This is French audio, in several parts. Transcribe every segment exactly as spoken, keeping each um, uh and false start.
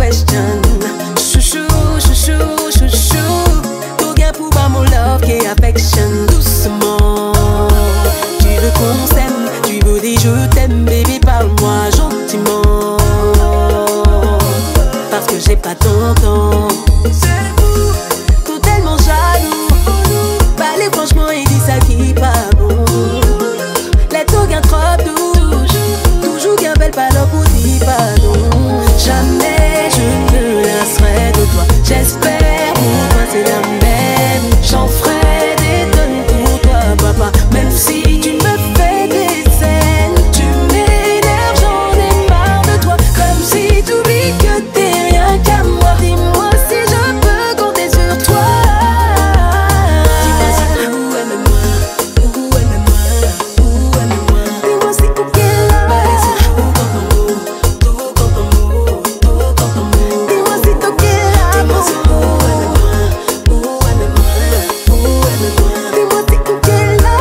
question. Chouchou, chouchou, chouchou. Tout bien pour moi, mon love qui affection. Doucement, tu veux qu'on s'aime, tu veux dire je t'aime, baby, parle-moi gentiment. Parce que j'ai pas ton temps. Tout tellement jaloux. Parlez franchement et dis ça qui pas bon. Les tout gain trop douce. Toujours bien belle parole pour dire pardon. Jamais je ne lasserai de toi. J'espère pour toi c'est la même. J'en ferai des tonnes pour toi papa. Même si tu me fais des scènes, tu m'énerves, j'en ai marre de toi. Comme si tu oublies que t'es rien qu'à moi. Dis-moi si je peux compter sur toi. Dis-moi si où aime-moi, où aime-moi, où aime-moi. Dis-moi si qu'on est là. Tout quand ton mot, tout quand ton mot, tout quand ton mot. Dis-moi si t'en es là. Dis-moi si où aime-moi, où aime-moi, où aime-moi. Dis-moi si qu'on est là.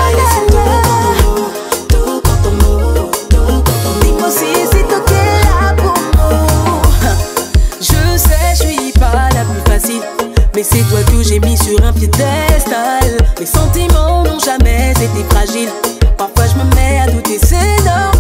Tout quand ton mot, tout quand ton mot. Dis-moi si si t'en es là pour moi. Je sais, je suis pas la plus facile, mais c'est toi que j'ai mis sur un piédestal. Mes sentiments n'ont jamais été fragiles. Parfois je me mets à douter, c'est normal.